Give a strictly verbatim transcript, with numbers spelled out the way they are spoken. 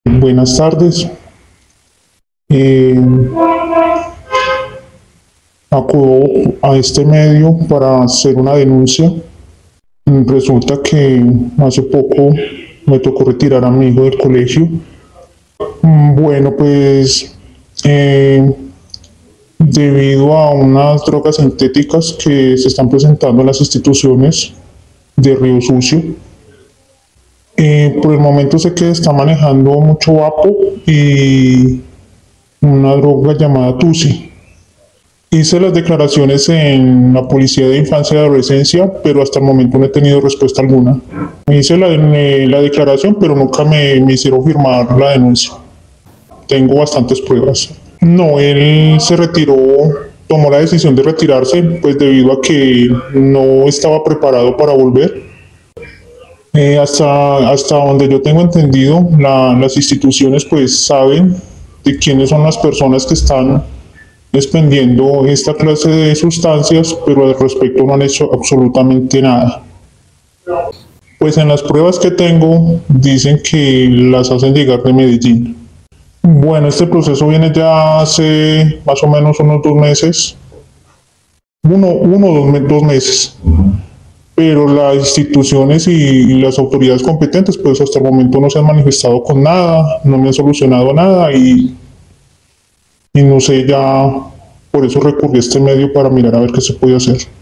Buenas tardes. Eh, Acudo a este medio para hacer una denuncia. Mm, Resulta que hace poco me tocó retirar a mi hijo del colegio. Mm, Bueno, pues eh, debido a unas drogas sintéticas que se están presentando en las instituciones de Río Sucio, eh, por el momento sé que está manejando mucho vapo y una droga llamada Tusi. Hice las declaraciones en la Policía de Infancia y Adolescencia, pero hasta el momento no he tenido respuesta alguna. Hice la, eh, la declaración, pero nunca me, me hicieron firmar la denuncia. Tengo bastantes pruebas. No, él se retiró, tomó la decisión de retirarse, pues debido a que no estaba preparado para volver. Eh, hasta, hasta donde yo tengo entendido, la- las instituciones pues saben de quiénes son las personas que están expendiendo esta clase de sustancias, pero al respecto no han hecho absolutamente nada. Pues en las pruebas que tengo dicen que las hacen llegar de Medellín. Bueno, este proceso viene ya hace más o menos unos dos meses, uno, uno o dos, me- dos meses, pero las instituciones y, y las autoridades competentes pues hasta el momento no se han manifestado con nada, no me han solucionado nada y, y no sé ya, por eso recurrí a este medio para mirar a ver qué se puede hacer.